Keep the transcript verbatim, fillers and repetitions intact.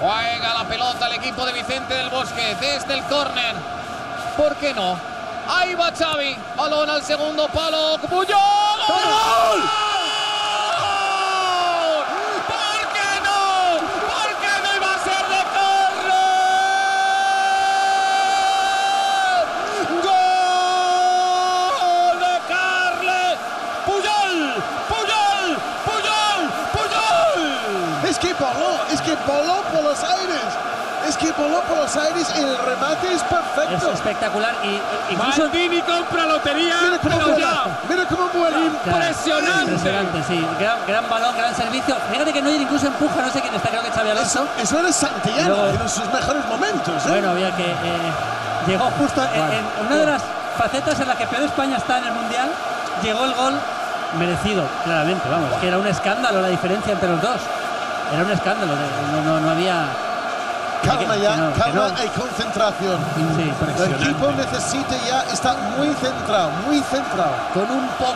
Juega la pelota el equipo de Vicente del Bosque desde el córner. ¿Por qué no? Ahí va Xavi. Balón al segundo palo. ¡Puyol! ¡Gol! ¿Por qué no? ¿Por qué no iba a ser de córner? ¡Gol de Carles Puyol! ¡Puyol! ¡Puyol! ¡Puyol! Es que voló, es que voló por los aires. Es que voló por los aires y el remate es perfecto. Es espectacular. Y, incluso Maldini compra lotería. Mira cómo pero vuela, ya. mira cómo vuela. Impresionante. Impresionante, sí. Gran, gran balón, gran servicio. Fíjate que Neuer incluso empuja, no sé quién está, creo que Xabi Alonso. Eso, eso era Santillana Luego, en sus mejores momentos. ¿eh? Bueno, había que. Eh, llegó justo en, Bueno, en una de las facetas en las que peor España está en el Mundial. Llegó el gol merecido, claramente. Vamos, que era un escándalo la diferencia entre los dos. Era un escándalo. No, no, no había. Calma que, ya, que no, calma, que no. hay concentración. Sí, El equipo necesita ya estar muy centrado, muy centrado. Con un poco